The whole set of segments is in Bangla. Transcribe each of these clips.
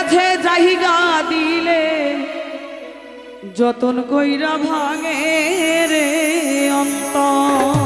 মাঝে জাহিগা দিলে যতন কইরা ভাঙে রে অন্তর।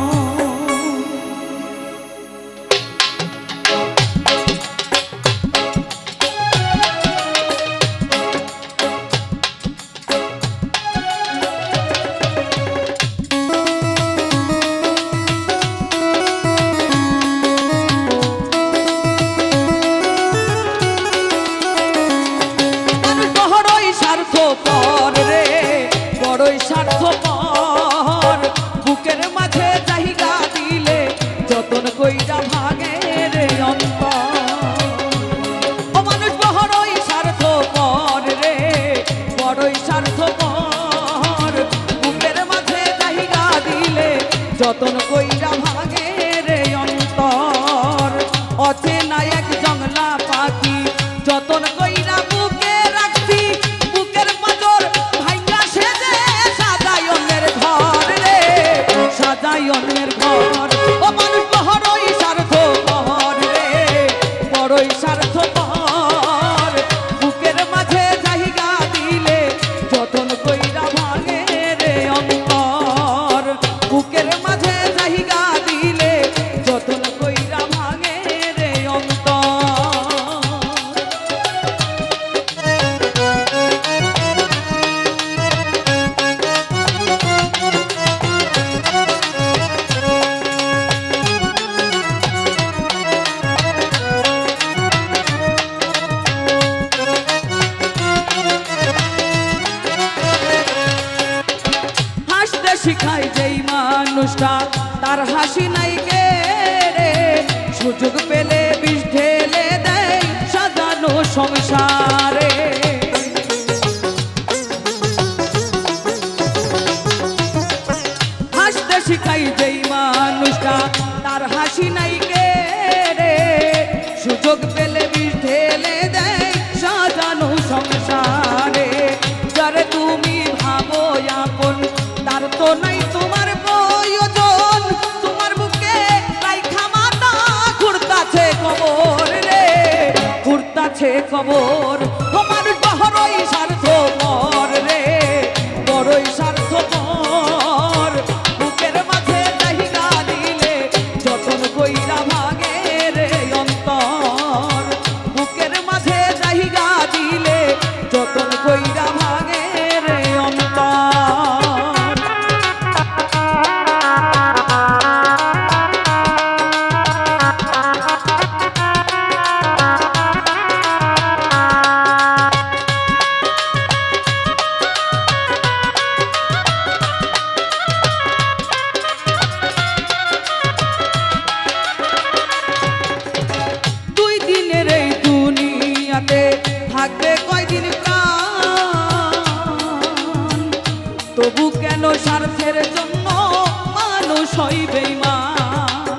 স্বার্থপর রে বড়ই স্বার্থপর, বুকের মাঝে জায়গা দিলে যতন কইরা ভাঙে রে অন্তর। ও মানুষ বড়ই স্বার্থপর রে বড়ই স্বার্থপর, বুকের মাঝে জায়গা দিলে যতন কইরা ভাঙে রে অন্তর। অচেনা এক জংলা পাখি যতন কইরা বুকে রাখছি, বুকের পাথর ভাঙা সেজে সাজাই অন্যের ঘর রে, সাজাই অন্যের ঘর। ও মানুষ বড়ই স্বার্থপর রে বড়ই স্বার্থপর, বুকের মাঝে জায়গা দিলে যতন কইরা ভাঙে রে অন্তর। বুকের মাঝে জায়গা দিলে যতন কইরা ভাঙে রে অন্তর। শিখাই যেই মানুষটা তার হাসি নাই কে রে, সুযোগ পেলে বিষ ঢেলে দেয় সাজানো সংসারে। হাসতে শিখাই যেই মানুষটা তার হাসি নাই কে রে, সুযোগ পেলে বিষ ঢেলে দেয় সাজানো সংসারে। যারে তুমি ভাবো আপন তার তো নাই তোমার প্রয়োজন, তোমার বুকে রাইখা মাথা ঘুরতাছে কবর রে, ঘুরতাছে কবর। ও মানুষ বড়ই স্বার্থপর রে বড়ই স্বার্থপর, বুকের মাঝে জায়গা দিলে যতন কইরা ভাঙে রে অন্তর। বুকের মাঝে জায়গা দিলে যতন কইরা ভাঙে রে অন্তর। থাকবে কয়দিন প্রাণ, তবু কেন স্বার্থের জন্য মানুষ হয় বেঈমান।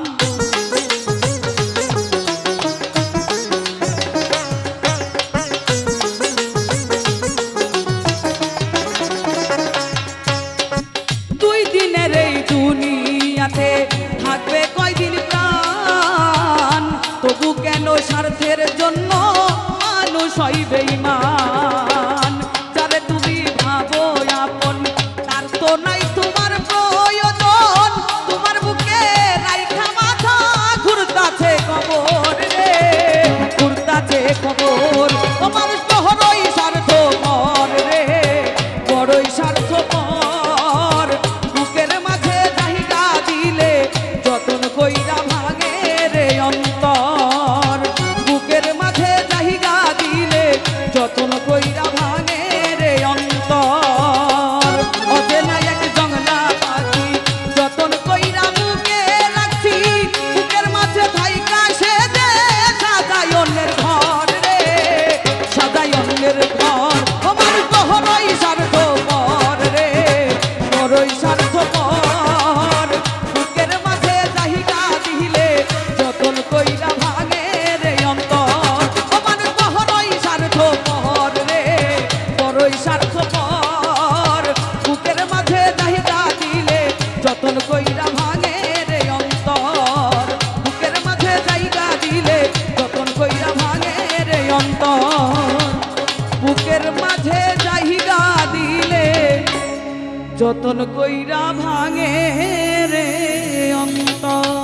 দুই দিনের এই দুনিয়াতে থাকবে কয়দিন প্রাণ, তবু কেন স্বার্থের জন্য মানুষ হয় বেঈমান। যারে তুমি ভাবো আপন তার তো নাই তোমার প্রয়োজন, তোমার বুকে যতন কইরা ভাঙে রে অন্তর।